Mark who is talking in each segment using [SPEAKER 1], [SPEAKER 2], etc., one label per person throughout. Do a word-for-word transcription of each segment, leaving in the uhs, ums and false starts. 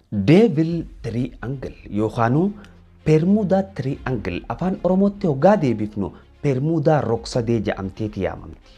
[SPEAKER 1] Devil Triangle yookaanuu Bermuda Triangle afaan Oromootti hoggaa deebifnu Bermuda Roksadee jedhamteeti yaamamti.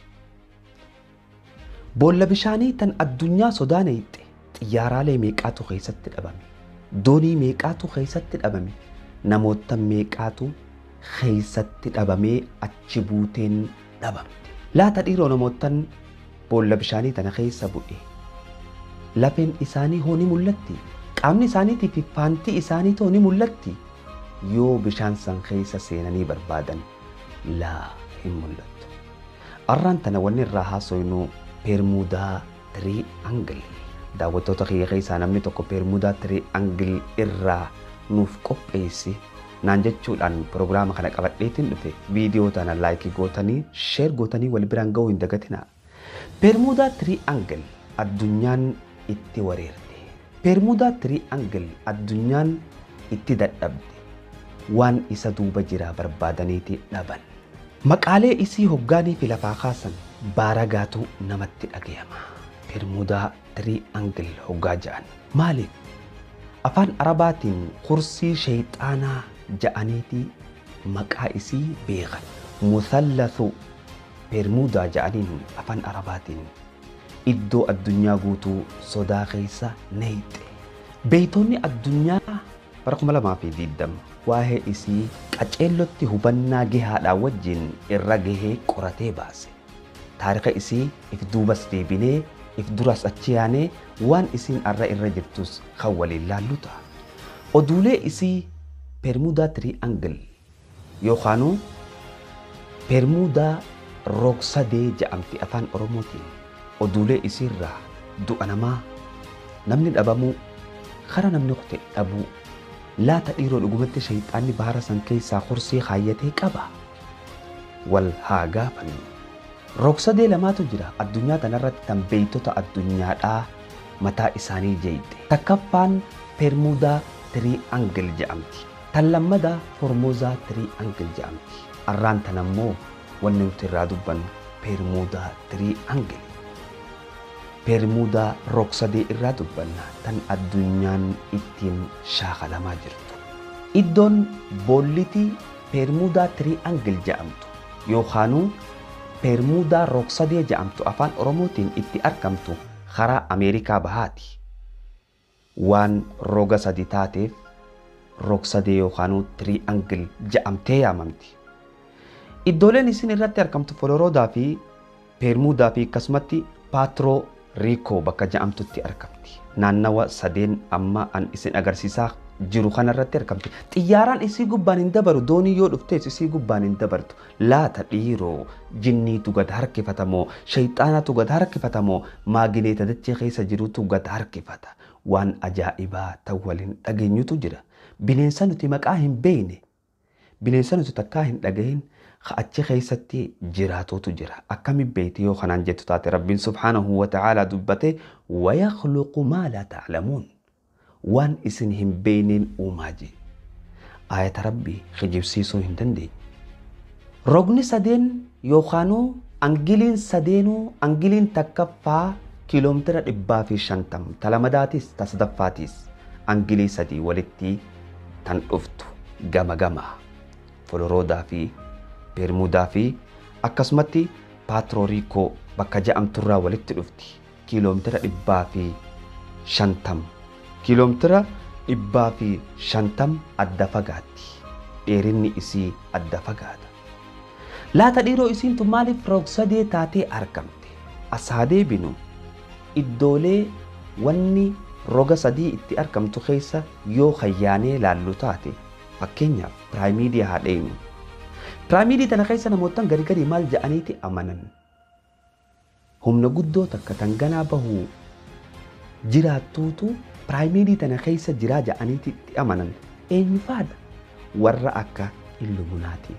[SPEAKER 1] Boolla bishaanii tan addunyaa sodaaneetti xiyyaaraalee meeqaatu keessatti dhabame, doonii meeqaatu keessatti dhabame, namoota meeqaatu keessatti dhabamee achi buuteen dhabamte. Laata dhiiroo namootan boolla bishaanii tana keessa bu'e lafeen isaanii hoo ni mul'atti, qaamni isaaniitii fi faantii isaanii too ni mul'atti. Yoo bishaan san keessa seenanii barbaadan laa hin mul'attu. Arraan tana wanni irraa haasoynu Bermuda Triangle. Daawwattoota kiyya keessaa namni tokko Bermuda Triangle irraa nuuf qopheesse naan jechuudhaan prograama kana qabadheetiin dhufe. Viidiyoo tana laayikii gootanii sheer gootanii wal biraan ga'uu hin dagatinaa. Bermuda Triangle addunyaan itti wareerte. Bermuda Triangle addunyaan itti dadhabde. Waan isa duuba jira barbaadaniiti dhaban. Maqaalee isii hoggaanii fi lafaa kaasan baaragaatu namatti dhagayama. Bermuda Triangle hoggaa ja'an. Maaliif? Afaan Arabaatiin kursii shayxaanaa ja'aniiti maqaa isii beekan. Muthallathu Bermuda ja'aniin afaan Arabaatiin iddoo addunyaa guutuu sodaa keessa neeyxe. Beeytoonni addunyaa bara kuma lamaa fi digdama waa'ee isii qaceellotti hubannaa gahaadhaa wajjin irra gahee qoratee baase. Taarika isii if duubas deebinee if duras achi yaanee waan isiin arra irra jirtus kan waliin laallu ta'a. Oduulee isii Bermuda Triangle yookaanuu Bermuda Roksadee jedhamti afaan Oromootiin. Oduulee isiirraa du'a namaa, namni dhabamuu, kara namni kute dhabuu, laata dhiiroo dhugumatti shayxaanni bahara san keessaa kursii kaayyatee qaba. Wal haa gaafannu. Roksadee lamaatu jira addunyaa tanarratti tan beeytota addunyaadhaa mataa isaanii jeeyite. Takkaffaan Bermuda Triangle jedhamti. Tan lammadaa Formosa Triangle jedhamti. Arraan tan ammoo wanni nuti irraa dubbannu Bermuda Triangle. Bermuda Roksadee irraa dubbanna tan addunyaan ittiin shaakalamaa jirtu. Iddoon boolliti Bermuda Triangle jedhamtu yookaanuu Bermuda Roksadee jedhamtu afaan Oromootiin itti argamtu karaa Ameerikaa bahaati. Waan roga sadi taateef Roksadee yookaanuu Triangle jedhamtee yaamamti. Iddooleen isin irratti argamtu Florida fi Bermuda fi akkasumatti Puerto Rico bakka jedhamtutti argamti. Naannawa sadeen amma an isin agarsiisaa jiru kanarratti argamti. Xiyyaaraan isii gubbaan hin dabaru, doonii yoo dhuftees isii gubbaan hin dabartu. Laata dhiiroo jinniitu gad harkifatamoo, shayxaanatu gad harkifatamoo, maagineeta dachee keessa jirutu gad harkifata. Waan ajaa'ibaa ta'u waliin dhageenyutu jira. Bineensa nuti maqaa hin beekne, bineensa nuti takkaa hin dhagahin achi keessatti jiraatutu jira. Akkami beeyti yoo kanaan jettu taate Rabbiin subhaanahu wa ta'aalaa dubbate wayakhluqu maa laa ta'lamuun, waan isin hin beekneen uumaa je. Aayata Rabbii kijibsiisuu hin dandeenye. Rogni sadeen yookaanuu angiliin sadeenuu angiliin takkaffaa kiiloomeetira dhibbaa fi shantam talamadaatis tasdaffaatis angilii sadii walitti tan dhuftu gama gama Florida fi Bermuda fi akkasumatti Puerto Rico bakka jedhamturraa walitti dhufti. Kiiloomeetira dhibbaa fi shantam kiiloomeetira dhibbaa fi shantam adda fagaatti. Dheerinni isii adda fagaata. Laata dhiiroo isiintu maaliif Roksadee taatee argamte? Asaa deebinu iddoolee wanni roga sadii itti argamtu keessa yoo khayyaanee laallu taate fakkeenyaaf Piraamiidii haa dheenyu. Piraamiidii tana keessa namootan gari gari maal ja'aniiti amanan. Humna guddoo takka tan ganaa bahuu jiraattuutu piraamiidii tana keessa jiraa ja'aniiti itti amanan. Eenyu faadha? Warra akka Illuminaati.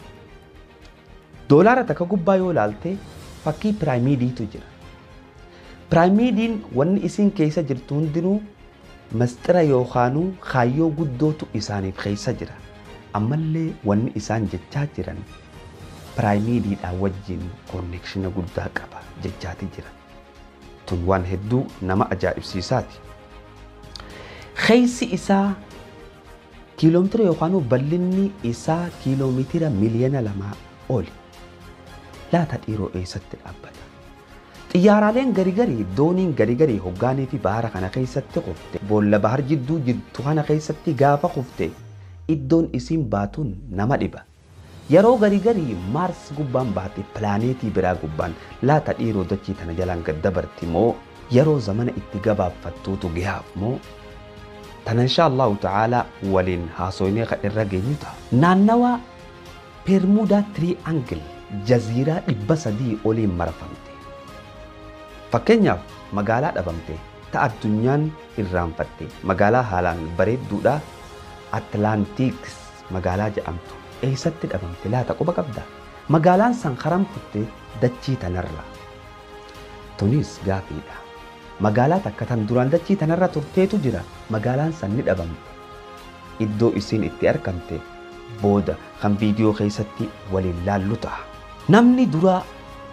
[SPEAKER 1] Doolaara takka gubbaa yoo laalte fakkii piraamiidiitu jira. Piraamiidiin wanni isin keessa jirtu hundinuu masxira yookaanuu kaayyoo guddootu isaaniif keessa jira. Ammallee wanni isaan jechaa jiran piraamiidiidhaa wajjin koonnekshina guddaa qaba jechaati jira. Tun waan hedduu nama ajaa'ibsiisaati. Kheysi isaa kiiloomeetira yookaan bal'inni isaa kiiloomeetira miliyoona lamaa oli. Laata dhiiroo eessatti dhaabbata? Xiyyaaraaleen garigarii dooniin garigarii hoggaanii fi bahara kana keessatti qufte boolla bahar jidduu jirtu kana keessatti gaafa qufte iddoon isiin baatuun nama dhiba. Yeroo garigarii Maars gubbaan baate pilaaneetii biraa gubbaan laata dhiiroo dachii tana jalaan gad dabarti moo yeroo zamana itti gabaabfattuutu gahaaf moo tana inshaallahu ta'ala waliin haasoynee kan irra geenyu ta'a. Naannawa Bermuda Triangle jaziiraa dhibba sadii oliin marfamte. Fakkeenyaaf magaalaa dhabamte ta addunyaan irraanfatte magaalaa haalaan bareedduudha Atlantiks magaalaa jedhamtu eessatti dhabamte laata quba qabda? Magaalaan san haramtutte dachii tanarra. Tunis gaafiidha. Magaalaa takka tan duraan dachii tanarra turteetu jira magaalaan san ni dhabamte. Iddoo isiin itti argamte booda kan viidiyoo keessatti waliin laallu ta'a. Namni duraa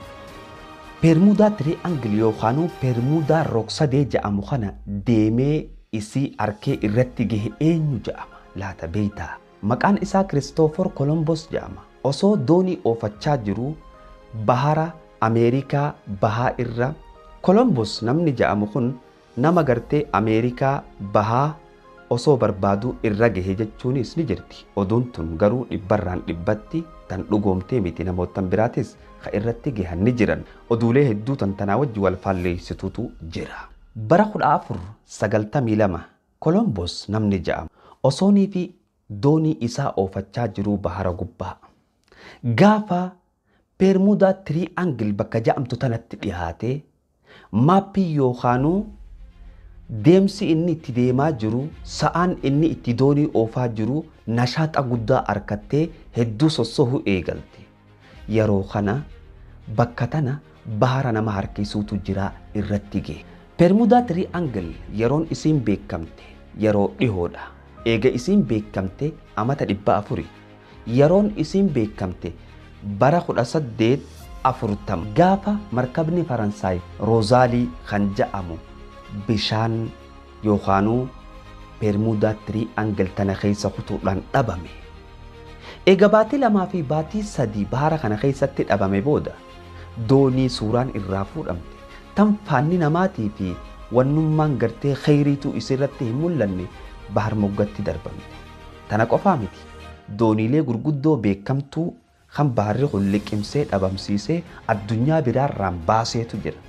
[SPEAKER 1] Bermuda Triangle yookaan Bermuda Rooksadee jedhamu kana deemee isii arkee irratti gahe eenyu jedhama laata beeytaa? Maqaan isaa Christopher Columbus jedhama. Osoo doonii oofachaa jiru bahara Ameerikaa bahaa irra Columbus namni jedhamu kun nama gartee Ameerikaa bahaa osoo barbaadu irra gahe jechuunis ni jirti. Oduun tun garuu dhibbarraan dhibbatti tan dhugoomtee miti namootan biraatis ka irratti gahan ni jiran. Oduulee hedduu tan tanaa wajji wal faalleessitutu jira. Bara kudha afur sagaltamii lama Columbus namni jedhamu osoonii fi doonii isaa oofachaa jiru bahara gubbaa. Gaafa Bermuda Triangle bakka jedhamtu tanatti dhiyaate maappii yookaanuu deemsi inni itti deemaa jiru sa'aan inni itti doonii oofaa jiru nashaaxa guddaa arkattee hedduu sossohuu eegalte. Yeroo kana bakka tana bahara nama harkisuutu jira irratti gahe. Bermuda Triangle yeroon isiin beekamte yeroo dhihoodha. Eega isiin beekamte amata dhibba afuri. Yeroon isiin beekamte bara kudha saddeet afurtam gaafa markabni Faransaay Roozaalii kan jedhamu bishaan yookaanuu Bermuda Triangle tana keessa kutuudhaan dhabame. Eega baatii lamaa fi baatii sadii bahara kana keessatti dhabame booda doonii suuraan irraa fuudhamte tan faanni namaatii fi wannummaan gartee kheyriitu isirratti hin mul'anne bahar moggatti darbamte. Tana qofaa miti dooniilee gurguddoo beekamtuu kan baharri kun liqimsee dhabamsiisee addunyaa biraarraan baaseetu jira.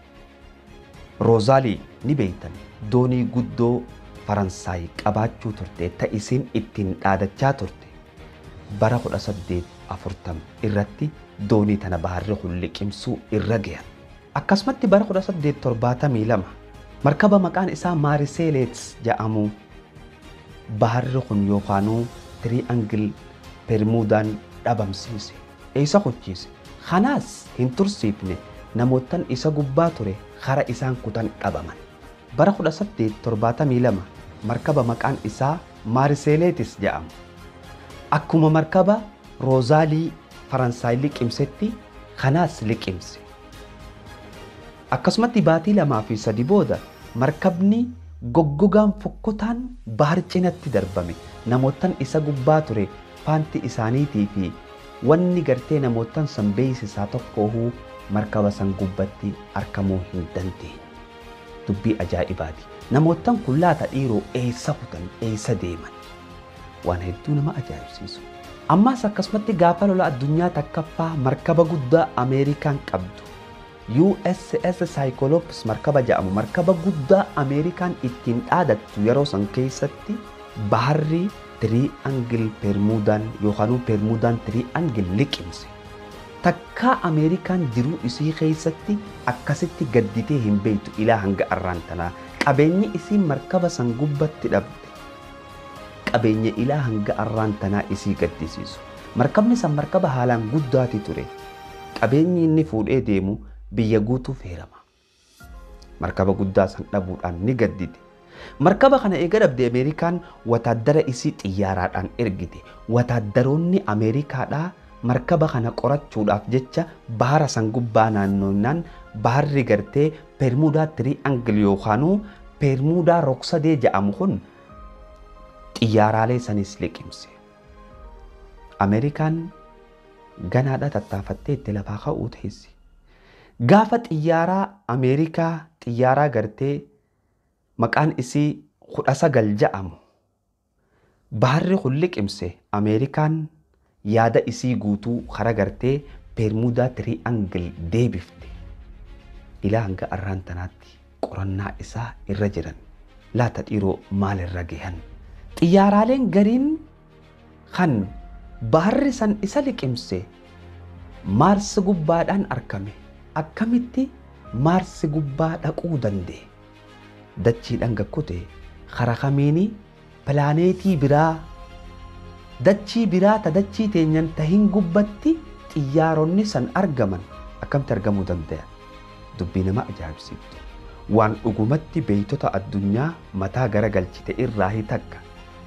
[SPEAKER 1] Roozaalii ni beeytan doonii guddoo Faransaay qabaachuu turte ta isiin ittiin dhaadachaa turte bara kudha saddeet afurtam irratti doonii tana baharri kun liqimsuu irra gahan. Akkasumatti bara kudha saddeet torbaatamii lama markaba maqaan isaa Maariseeleets jedhamu baharri kun yookaanuu Triangle Bermudaan dhabamsiise. Eessa qochiise? Kanaas hin tursiifne namootan isa gubbaa ture kara isaan kutan dhabaman. Bara kudha saddeet torbaatamii lama markaba maqaan isaa Maariseeleetis jedhamu akkuma markaba Roozaalii Faransaay liqimsetti kanaas liqimse. Akkasumatti baatii lamaa fi sadi booda markabni goggogaan fokkotaan bahar cinatti darbame. Namootan isa gubbaa ture faanti isaaniitii fi wanni gartee namootan san beeysisaa tokkoohuu markaba san gubbatti argamuu hin dandeenye. Dubbii ajaa'ibaati. Namootan kun laata dhiiroo eessa kutan eessa deeman waan hedduu nama ajaa'ibsiisu. Ammaas akkasumatti gaafa lola addunyaa takkaffaa markaba guddaa Ameerikaan qabdu U S S Cyclops markaba jedhamu markaba guddaa Ameerikaan ittiin dhaadattu yeroo san keessatti baharri Triangle Bermudaan yookaan Bermudaan Triangle liqimse. Takka Ameerikaan jiruu isii keessatti akkasitti gadditee hin beektu ilaa hanga arraan tanaa qabeenyi isii markaba san gubbatti dhabde. Qabeenya ilaa hanga arraan tanaa isii gaddisiisu. Markabni san markaba haalaan guddaati ture. Qabeenyi inni fuudhee deemu biyya guutuuf heerama. Markaba guddaa san dhabuudhaan ni gaddite. Markaba kana eega dhabde Ameerikaan wataaddara isii xiyyaaraadhaan ergite. Wataaddaroonni Ameerikaadhaa markaba kana qorachuudhaaf jecha bahara san gubbaa naannoonaan baharri gartee Bermuda Triangle yookaanuu Bermuda Rooksadee jedhamu kun xiyyaaraalee sanis liqimse. Ameerikaan ganaadha tattaafattee itti lafaa ka'uu teessi. Gaafa xiyyaaraa Ameerikaa xiyyaaraa gartee maqaan isii kudha sagal ja'amu baharri kun liqimse Ameerikaan yaada isii guutuu kara gartee Bermuda Triangle deebifte. Ilaa hanga arraan tanaatti qorannaa isaa irra jiran laata dhiiroo maal irra gahan. Xiyyaaraaleen gariin kan baharri san isa liqimse Maarsi gubbaadhaan arkame. Akkamitti Maarsi gubbaa dhaquu danda'e? Dachiidhaan gakkute kara kamiini pilaaneetii biraa dachii biraa ta dachii teenyan tahin gubbatti xiyyaaronni san argaman akkamitti argamuu danda'a? Dubbii nama ajaa'ibsiiftu. Waan dhugumatti beeytota addunyaa mataa garagalchite irraa takka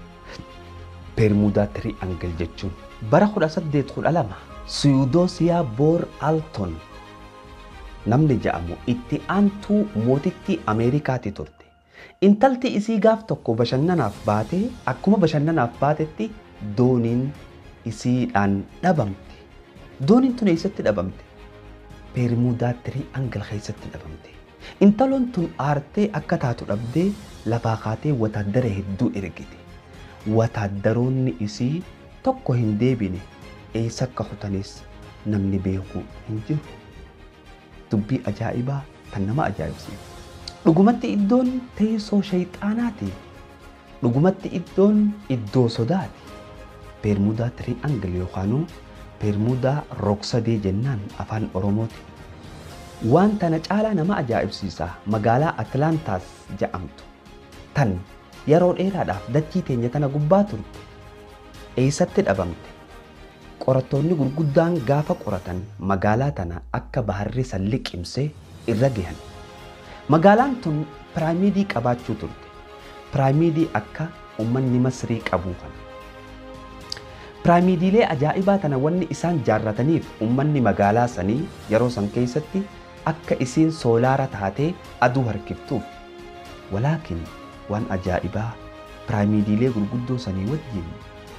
[SPEAKER 1] Bermuda Triangle jechuun bara kudha saddeet kudha lama Suyudoosiyaa Boor Alton namni ja'amu itti aantuu mootittii Ameerikaati turte. Intalti isii gaaf tokko bashannanaaf baatee akkuma bashannanaaf baatetti dooniin isiidhaan dhabamte. Dooniin tun eessatti dhabamte? Bermuda Triangle keessatti dhabamte. Intaloon tun aartee akka taatu dhabdee lafaa kaatee wataaddara hedduu ergite. Wataaddaroonni isii tokko hin deebine eessa akka kutanis namni beeku hin jiru. Dubbii ajaa'ibaa kan nama ajaa'ibsiisu. Dhugumatti iddoon teessoo shayxaanaati. Dhugumatti iddoon iddoo sodaati. Bermuda Triangle yookaan Bermuda Rooksadee jennaan afaan Oromooti. Waan tana caalaa nama ajaa'ibsiisa magaalaa Atlaantaas jedhamtu tan yeroo dheeraadhaaf dachii teenya tana gubbaa turte eessatti dhabamte. Qorattoonni gurguddaan gaafa qoratan magaalaa tana akka baharri san liqimse irra gahan. Magaalaan tun piraamiidii qabaachuu turte. Piraamiidii akka ummanni Masrii qabu kana. Piraamiidiilee ajaa'ibaa tana wanni isaan jaarrataniif ummanni magaalaa sanii yeroo san keessatti akka isiin soolaara taatee aduu harkiftuuf. Walaakin waan ajaa'ibaa piraamiidiilee gurguddoo sanii wajjin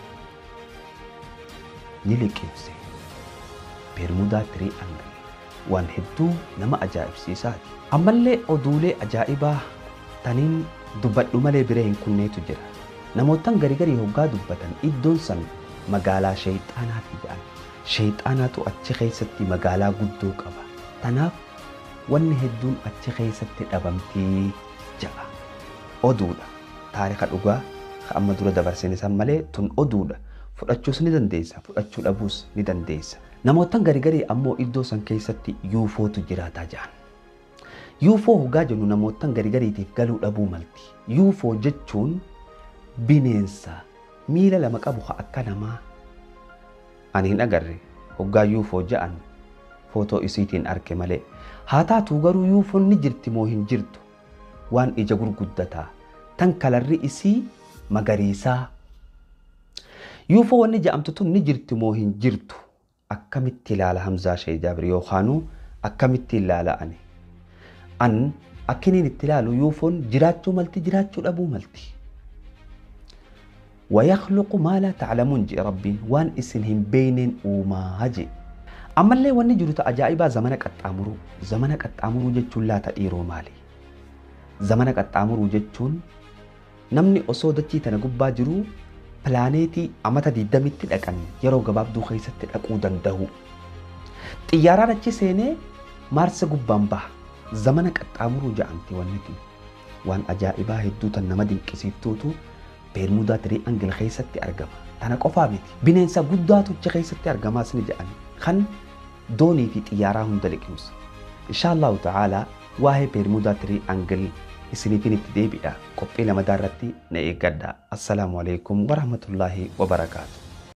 [SPEAKER 1] ni liqimse. Bermuda Triangle waan hedduu nama ajaa'ibsiisaati. Ammallee oduulee ajaa'ibaa taniin dubbadhu malee biree hin kunneetu jira. Namootaan garigarii hoggaa dubbatan iddoon san magaalaa shayxaanaati jedhan. Shayxaanaatu achi keessatti magaalaa guddoo qaba. Tanaaf wanni hedduun achi keessatti dhabamtii jedha. Oduudha. Taarika dhugaa amma dura dabarsine san malee tun oduudha. Fudhachuus ni dandeessa, fudhachuu dhabuus ni dandeessa. Namootaan garigarii ammoo iddoo san keessatti U F O'tu jiraataa jedhan. U F O hoggaa jennu namootaan garigariitiif galuu dhabuu malti. U F O jechuun bineensa miila lama qabu akka namaa. Ani hin agarre hoggaa U F O jedhan footoo isiitiin arke malee. Haa taatu garuu U F O ni jirti moo hin jirtu? Waan ija gurguddataa tan kalarri isii magariisaa. U F O wanni jedhamtu tun ni jirti moo hin jirtu? Akkamitti ilaala Hamzaa Sheikh Jaabir yookaan akkamitti ilaala ani? An akkiniin itti ilaalu U F O'on jiraachuu malti jiraachuu dhabuu malti. ويخلق ما لا تعلمون جي ربي وان اسنهم بينين وما هجي أما اللي وان جلوت أجائبا زمنك التأمرو زمنك التأمرو جتشون لا تأيرو مالي زمنك التأمرو جتشون نمني أصودتي تنقب جرو بلانيتي أمتا دي دمت الأكن يرو قباب دو خيست الأكودن دهو تيارا رجي سيني مارس قبان با زمنك التأمرو جاءنتي وانتي وان أجائبا هدو تنمدين كسيفتوتو Bermuda Triangle keessatti argama. Tana qofaa miti. Bineensa guddaatu achi keessatti argamaas ni jedhan. Kan doonii fi xiyyaaraa hunda liqimsa. Inshaallahu ta'ala waa'ee Bermuda Triangle isiniifin itti deebi'a. Qophii lamadaa irratti na eeggadha. Assalaamu alaikum wa rahmatullahi wa barakaatuh.